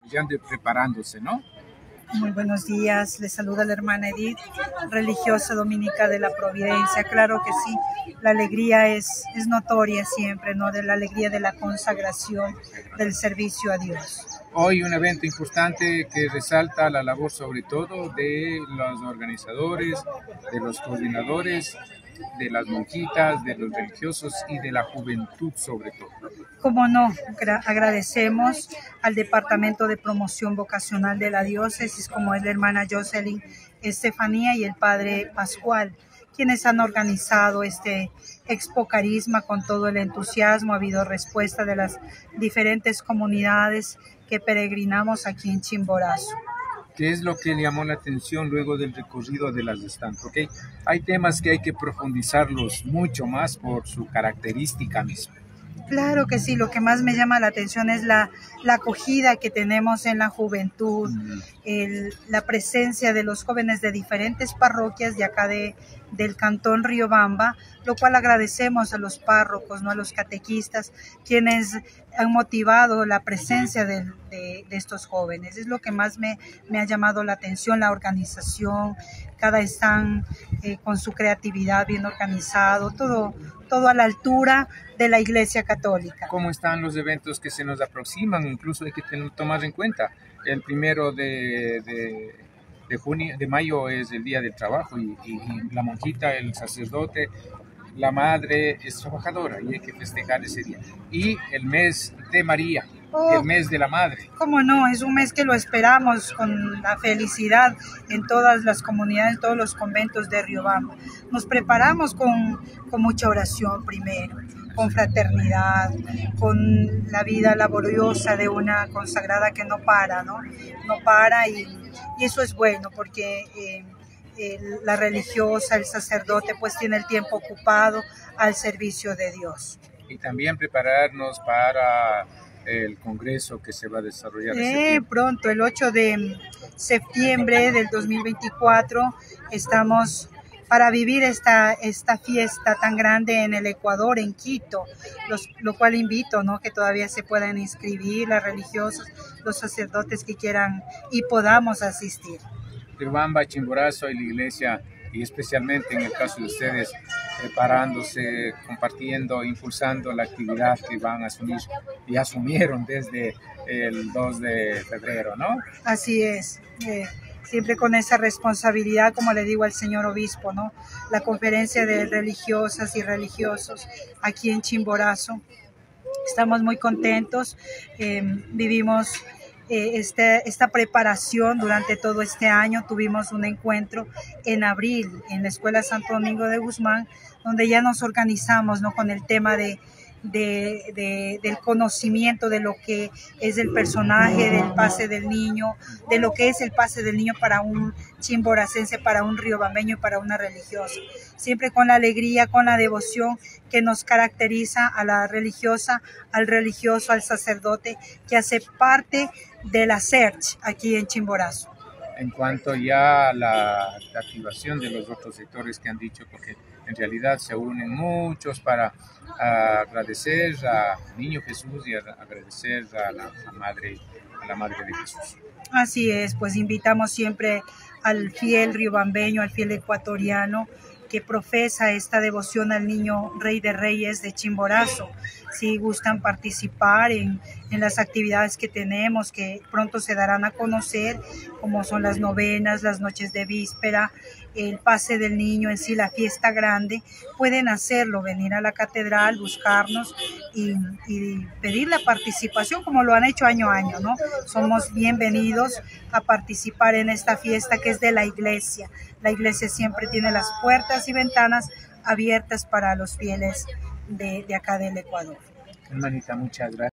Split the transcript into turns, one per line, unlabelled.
ya preparándose, ¿no?
Muy buenos días, les saluda la hermana Edith, religiosa dominica de la Providencia. Claro que sí, la alegría es notoria siempre, ¿no? De la alegría de la consagración, del servicio a Dios.
Hoy un evento importante que resalta la labor sobre todo de los organizadores, de los coordinadores, de las monjitas, de los religiosos y de la juventud sobre todo.
Como no, agradecemos al Departamento de Promoción Vocacional de la Diócesis, como es la hermana Jocelyn Estefanía y el padre Pascual, quienes han organizado este Expo Carisma con todo el entusiasmo. Ha habido respuesta de las diferentes comunidades que peregrinamos aquí en Chimborazo.
¿Qué es lo que le llamó la atención luego del recorrido de las stands? Porque hay temas que hay que profundizarlos mucho más por su característica misma.
Claro que sí, lo que más me llama la atención es la acogida que tenemos en la juventud, la presencia de los jóvenes de diferentes parroquias de acá del cantón Riobamba, lo cual agradecemos a los párrocos, ¿no? A los catequistas, quienes han motivado la presencia de estos jóvenes. Es lo que más me ha llamado la atención, la organización, cada stand con su creatividad bien organizado, todo a la altura de la Iglesia Católica.
¿Cómo están los eventos que se nos aproximan? Incluso hay que tomar en cuenta, el 1 de mayo es el Día del Trabajo y la monjita, el sacerdote, la madre es trabajadora y hay que festejar ese día. Y el mes de María, el mes de la madre.
¿Cómo no? Es un mes que lo esperamos con la felicidad en todas las comunidades, en todos los conventos de Riobamba. Nos preparamos con mucha oración primero, con fraternidad, con la vida laboriosa de una consagrada que no para, ¿no? No para y eso es bueno porque la religiosa, el sacerdote, pues tiene el tiempo ocupado al servicio de Dios.
Y también prepararnos para el congreso que se va a desarrollar
pronto, el 8 de septiembre del 2024, estamos para vivir esta fiesta tan grande en el Ecuador, en Quito, lo cual invito, ¿no? Que todavía se puedan inscribir las religiosas, los sacerdotes que quieran y podamos asistir.
Riobamba, Chimborazo y la iglesia, y especialmente en el caso de ustedes, preparándose, compartiendo, impulsando la actividad que van a asumir y asumieron desde el 2 de febrero, ¿no?
Así es, siempre con esa responsabilidad, como le digo al señor obispo, ¿no? La conferencia de religiosas y religiosos aquí en Chimborazo. Estamos muy contentos, vivimos esta preparación durante todo este año. Tuvimos un encuentro en abril en la Escuela Santo Domingo de Guzmán, donde ya nos organizamos, ¿no? Con el tema del conocimiento de lo que es el personaje del pase del niño, de lo que es el pase del niño para un chimboracense, para un riobambeño y para una religiosa. Siempre con la alegría, con la devoción que nos caracteriza a la religiosa, al religioso, al sacerdote, que hace parte de la SERCH aquí en Chimborazo.
En cuanto ya a la activación de los otros sectores que han dicho, porque en realidad se unen muchos para agradecer a Niño Jesús y agradecer a la Madre de Jesús.
Así es, pues invitamos siempre al fiel riobambeño, al fiel ecuatoriano que profesa esta devoción al niño Rey de Reyes de Chimborazo. Si gustan participar en las actividades que tenemos, que pronto se darán a conocer, como son las novenas, las noches de víspera, el pase del niño en sí, la fiesta grande, pueden hacerlo, venir a la catedral, buscarnos y pedir la participación como lo han hecho año a año, ¿no? Somos bienvenidos a participar en esta fiesta que es de la iglesia. La iglesia siempre tiene las puertas y ventanas abiertas para los fieles de acá del Ecuador.
Hermanita, muchas gracias.